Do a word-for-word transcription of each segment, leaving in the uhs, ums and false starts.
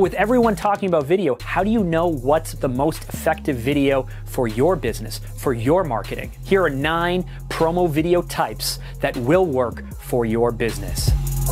With everyone talking about video, how do you know what's the most effective video for your business, for your marketing? Here are nine promo video types that will work for your business.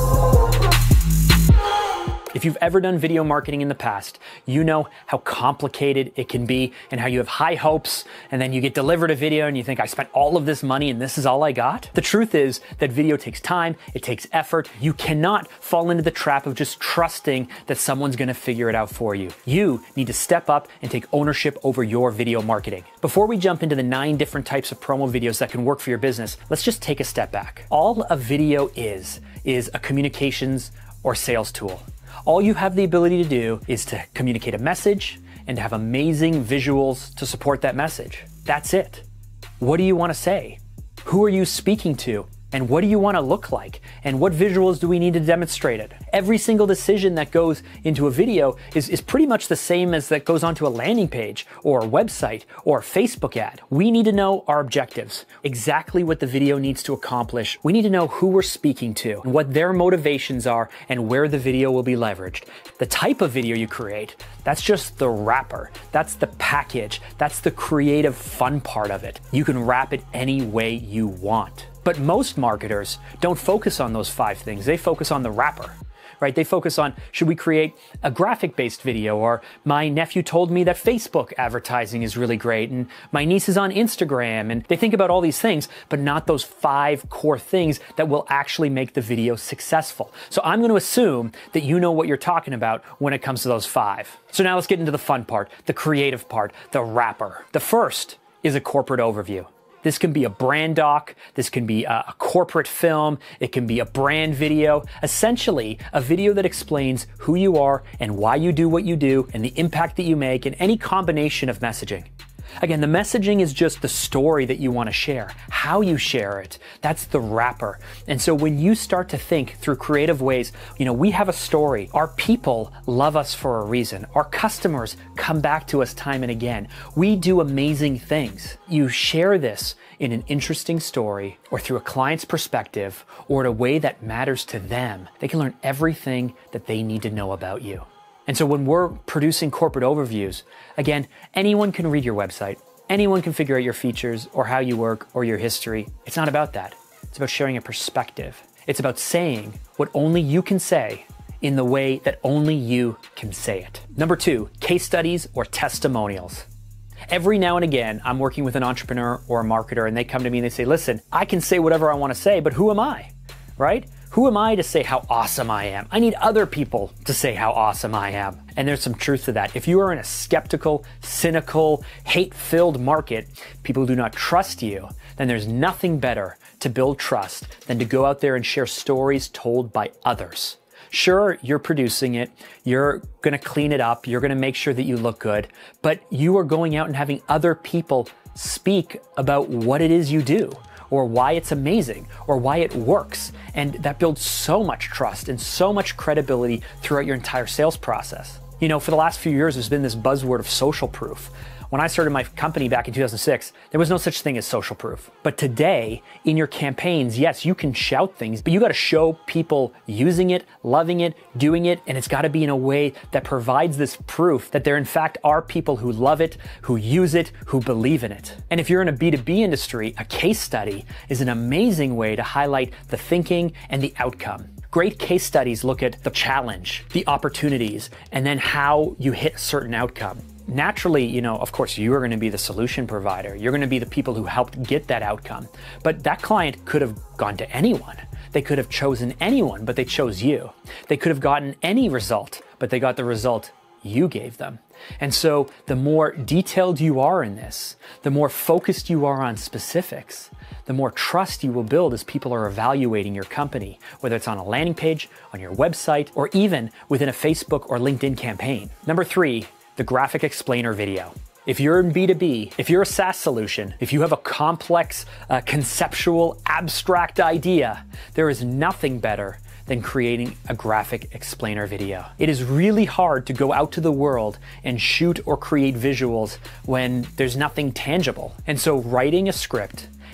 If you've ever done video marketing in the past, you know how complicated it can be and how you have high hopes and then you get delivered a video and you think, I spent all of this money and this is all I got. The truth is that video takes time, it takes effort. You cannot fall into the trap of just trusting that someone's gonna figure it out for you. You need to step up and take ownership over your video marketing. Before we jump into the nine different types of promo videos that can work for your business, let's just take a step back. All a video is, is a communications or sales tool. All you have the ability to do is to communicate a message and to have amazing visuals to support that message. That's it. What do you want to say? Who are you speaking to? And what do you want to look like? And what visuals do we need to demonstrate it? Every single decision that goes into a video is, is pretty much the same as that goes onto a landing page or a website or a Facebook ad. We need to know our objectives, exactly what the video needs to accomplish. We need to know who we're speaking to and what their motivations are and where the video will be leveraged. The type of video you create, that's just the wrapper. That's the package. That's the creative fun part of it. You can wrap it any way you want. But most marketers don't focus on those five things. They focus on the wrapper, right? They focus on, should we create a graphic-based video? Or my nephew told me that Facebook advertising is really great, and my niece is on Instagram, and they think about all these things, but not those five core things that will actually make the video successful. So I'm going to assume that you know what you're talking about when it comes to those five. So now let's get into the fun part, the creative part, the wrapper. The first is a corporate overview. This can be a brand doc, this can be a, a corporate film, it can be a brand video, essentially a video that explains who you are and why you do what you do and the impact that you make and any combination of messaging. Again, the messaging is just the story that you want to share, how you share it. That's the wrapper. And so when you start to think through creative ways, you know, we have a story. Our people love us for a reason. Our customers come back to us time and again. We do amazing things. You share this in an interesting story or through a client's perspective or in a way that matters to them. They can learn everything that they need to know about you. And so when we're producing corporate overviews, again, anyone can read your website. Anyone can figure out your features or how you work or your history. It's not about that. It's about sharing a perspective. It's about saying what only you can say in the way that only you can say it. Number two, case studies or testimonials. Every now and again, I'm working with an entrepreneur or a marketer and they come to me and they say, listen, I can say whatever I want to say, but who am I, right? Who am I to say how awesome I am? I need other people to say how awesome I am. And there's some truth to that. If you are in a skeptical, cynical, hate-filled market, people do not trust you, then there's nothing better to build trust than to go out there and share stories told by others. Sure, you're producing it, you're gonna clean it up, you're gonna make sure that you look good, but you are going out and having other people speak about what it is you do, or why it's amazing, or why it works. And that builds so much trust and so much credibility throughout your entire sales process. You know, for the last few years, there's been this buzzword of social proof. When I started my company back in two thousand six, there was no such thing as social proof. But today, in your campaigns, yes, you can shout things, but you gotta show people using it, loving it, doing it, and it's gotta be in a way that provides this proof that there in fact are people who love it, who use it, who believe in it. And if you're in a B two B industry, a case study is an amazing way to highlight the thinking and the outcome. Great case studies look at the challenge, the opportunities, and then how you hit a certain outcome. Naturally, you know, of course, you are going to be the solution provider. You're going to be the people who helped get that outcome. But that client could have gone to anyone. They could have chosen anyone, but they chose you. They could have gotten any result, but they got the result you gave them. And so the more detailed you are in this, the more focused you are on specifics, the more trust you will build as people are evaluating your company, whether it's on a landing page, on your website, or even within a Facebook or LinkedIn campaign. Number three, the graphic explainer video. If you're in B two B, if you're a SaaS solution, if you have a complex, uh, conceptual, abstract idea, there is nothing better than creating a graphic explainer video. It is really hard to go out to the world and shoot or create visuals when there's nothing tangible. And so writing a script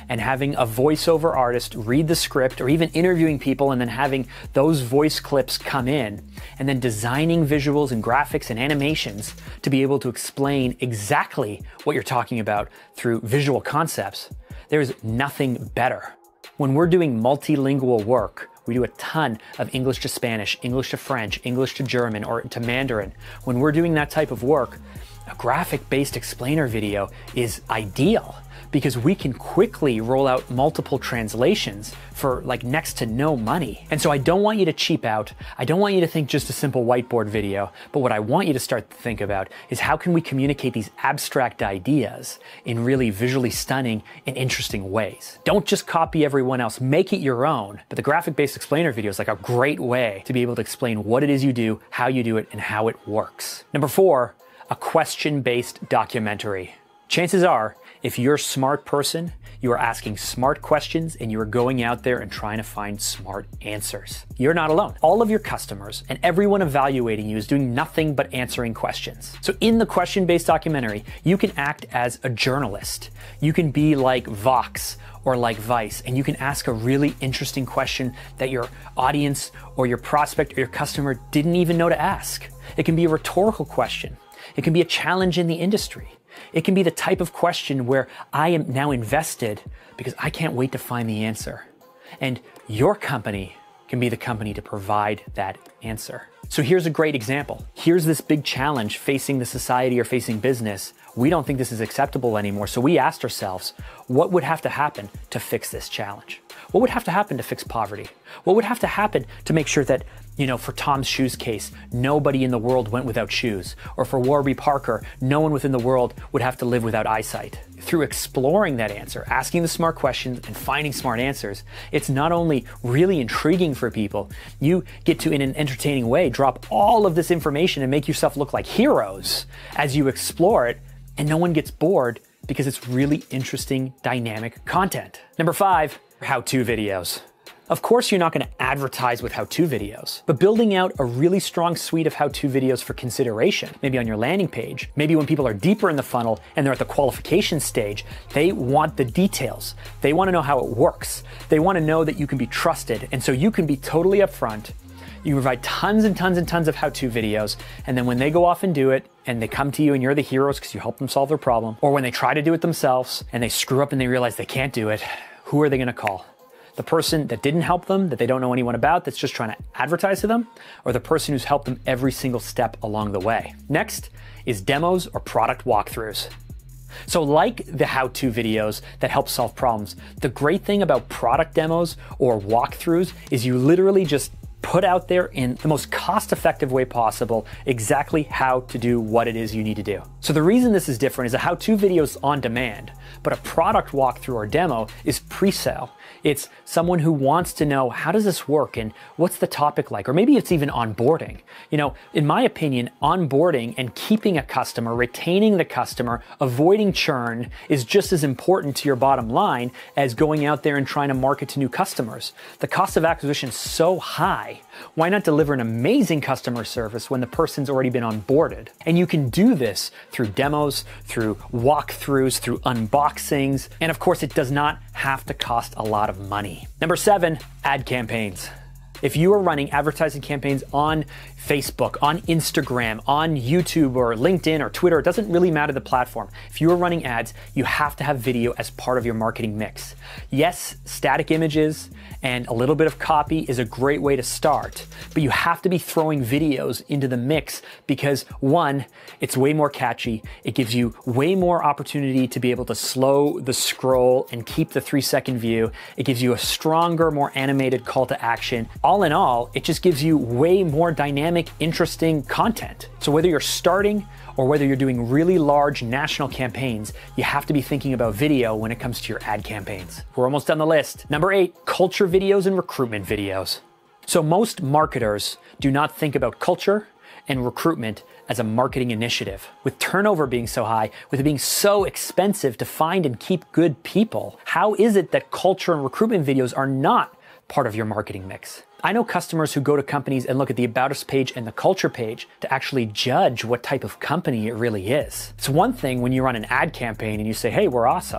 and having a voiceover artist read the script, or even interviewing people and then having those voice clips come in, and then designing visuals and graphics and animations to be able to explain exactly what you're talking about through visual concepts, there's nothing better. When we're doing multilingual work, we do a ton of English to Spanish, English to French, English to German, or to Mandarin. When we're doing that type of work, a graphic-based explainer video is ideal because we can quickly roll out multiple translations for like next to no money. And so I don't want you to cheap out. I don't want you to think just a simple whiteboard video, but what I want you to start to think about is how can we communicate these abstract ideas in really visually stunning and interesting ways. Don't just copy everyone else, make it your own. But the graphic-based explainer video is like a great way to be able to explain what it is you do, how you do it, and how it works. Number four, a question-based documentary. Chances are, if you're a smart person, you are asking smart questions and you are going out there and trying to find smart answers. You're not alone. All of your customers and everyone evaluating you is doing nothing but answering questions. So in the question-based documentary, you can act as a journalist. You can be like Vox or like Vice, and you can ask a really interesting question that your audience or your prospect or your customer didn't even know to ask. It can be a rhetorical question. It can be a challenge in the industry. It can be the type of question where I am now invested because I can't wait to find the answer. And your company can be the company to provide that answer. So here's a great example. Here's this big challenge facing the society or facing business. We don't think this is acceptable anymore. So we asked ourselves, what would have to happen to fix this challenge? What would have to happen to fix poverty? What would have to happen to make sure that, you know, for Tom's shoes case, nobody in the world went without shoes? Or for Warby Parker, no one within the world would have to live without eyesight? Through exploring that answer, asking the smart questions and finding smart answers, it's not only really intriguing for people, you get to, in an entertaining way, drop all of this information and make yourself look like heroes as you explore it, and no one gets bored because it's really interesting, dynamic content. Number five, how-to videos. Of course, you're not going to advertise with how-to videos, but building out a really strong suite of how-to videos for consideration, maybe on your landing page, maybe when people are deeper in the funnel and they're at the qualification stage, they want the details. They want to know how it works. They want to know that you can be trusted. And so you can be totally upfront. You provide tons and tons and tons of how-to videos. And then when they go off and do it, and they come to you and you're the heroes because you help them solve their problem, or when they try to do it themselves and they screw up and they realize they can't do it, who are they going to call? The person that didn't help them, that they don't know anyone about, that's just trying to advertise to them, or the person who's helped them every single step along the way? Next is demos or product walkthroughs. So like the how-to videos that help solve problems, the great thing about product demos or walkthroughs is you literally just put out there in the most cost-effective way possible exactly how to do what it is you need to do. So the reason this is different is a how-to video is on demand, but a product walkthrough or demo is pre-sale. It's someone who wants to know, how does this work and what's the topic like? Or maybe it's even onboarding. You know, in my opinion, onboarding and keeping a customer, retaining the customer, avoiding churn is just as important to your bottom line as going out there and trying to market to new customers. The cost of acquisition is so high. Why not deliver an amazing customer service when the person's already been onboarded? And you can do this through demos, through walkthroughs, through unboxings, and of course it does not have to cost a lot of money. Number seven, ad campaigns. If you are running advertising campaigns on Facebook, on Instagram, on YouTube or LinkedIn or Twitter, it doesn't really matter the platform. If you are running ads, you have to have video as part of your marketing mix. Yes, static images and a little bit of copy is a great way to start, but you have to be throwing videos into the mix because one, it's way more catchy. It gives you way more opportunity to be able to slow the scroll and keep the three second view. It gives you a stronger, more animated call to action. All in all, it just gives you way more dynamic, interesting content. So whether you're starting or whether you're doing really large national campaigns, you have to be thinking about video when it comes to your ad campaigns. We're almost on the list. Number eight, culture videos and recruitment videos. So most marketers do not think about culture and recruitment as a marketing initiative. With turnover being so high, with it being so expensive to find and keep good people, how is it that culture and recruitment videos are not part of your marketing mix? I know customers who go to companies and look at the About Us page and the culture page to actually judge what type of company it really is. It's one thing when you run an ad campaign and you say, hey, we're awesome.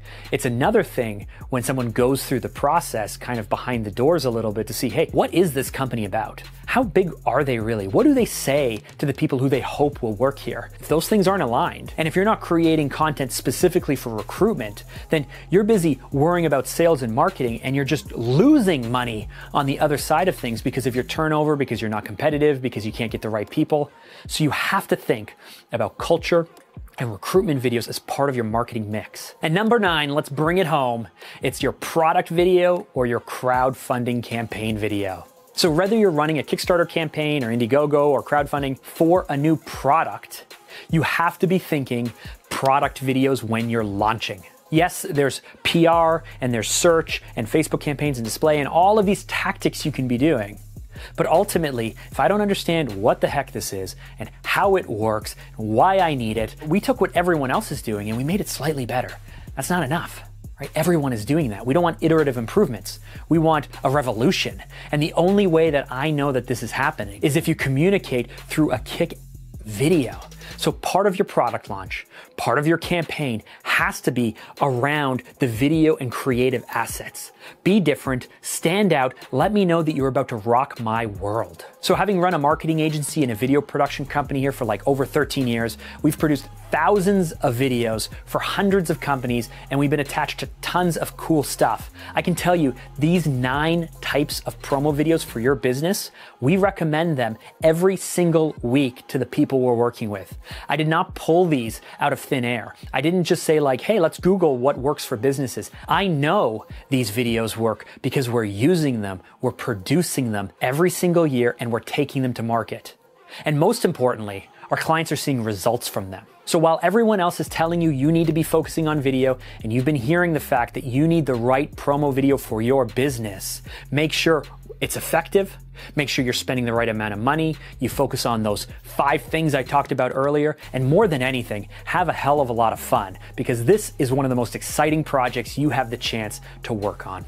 It's another thing when someone goes through the process kind of behind the doors a little bit to see, hey, what is this company about? How big are they really? What do they say to the people who they hope will work here? If those things aren't aligned, and if you're not creating content specifically for recruitment, then you're busy worrying about sales and marketing, and you're just losing money on the other side of things because of your turnover, because you're not competitive, because you can't get the right people. So you have to think about culture and recruitment videos as part of your marketing mix. And number nine, let's bring it home. It's your product video or your crowdfunding campaign video. So whether you're running a Kickstarter campaign or Indiegogo or crowdfunding for a new product, you have to be thinking product videos when you're launching. Yes, there's P R and there's search and Facebook campaigns and display and all of these tactics you can be doing. But ultimately, if I don't understand what the heck this is and how it works, and why I need it, we took what everyone else is doing and we made it slightly better. That's not enough, right? Everyone is doing that. We don't want iterative improvements. We want a revolution. And the only way that I know that this is happening is if you communicate through a kick video. So part of your product launch, part of your campaign has to be around the video and creative assets. Be different, stand out, let me know that you're about to rock my world. So having run a marketing agency and a video production company here for like over thirteen years, we've produced thousands of videos for hundreds of companies, and we've been attached to tons of cool stuff. I can tell you these nine types of promo videos for your business, we recommend them every single week to the people we're working with. I did not pull these out of thin air. I didn't just say like, hey, let's Google what works for businesses. I know these videos work because we're using them, we're producing them every single year, and we're taking them to market. And most importantly, our clients are seeing results from them. So while everyone else is telling you you need to be focusing on video, and you've been hearing the fact that you need the right promo video for your business, make sure it's effective, make sure you're spending the right amount of money, you focus on those five things I talked about earlier, and more than anything, have a hell of a lot of fun, because this is one of the most exciting projects you have the chance to work on.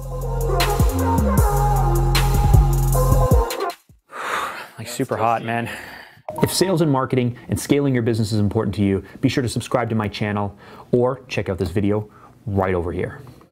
Like super hot, man. If sales and marketing and scaling your business is important to you, be sure to subscribe to my channel or check out this video right over here.